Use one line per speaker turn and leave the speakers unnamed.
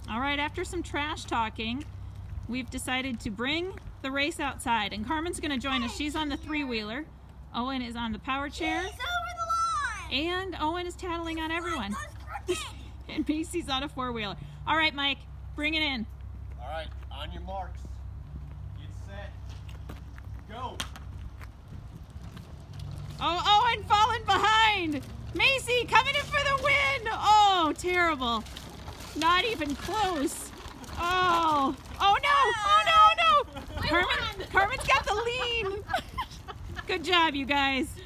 All right, after some trash talking, we've decided to bring the race outside, and Carmen's going to join us. She's on the three-wheeler. Owen is on the power chair.
He's over the line.
And Owen is tattling on everyone. And Macy's on a four-wheeler. All right, Mike, bring it in.
All right, on your marks. Get set. Go.
Oh, Owen falling behind. Macy coming in for the win. Oh, terrible. Not even close. Oh no. Oh, no. Carmen's got the lead. Good job, you guys.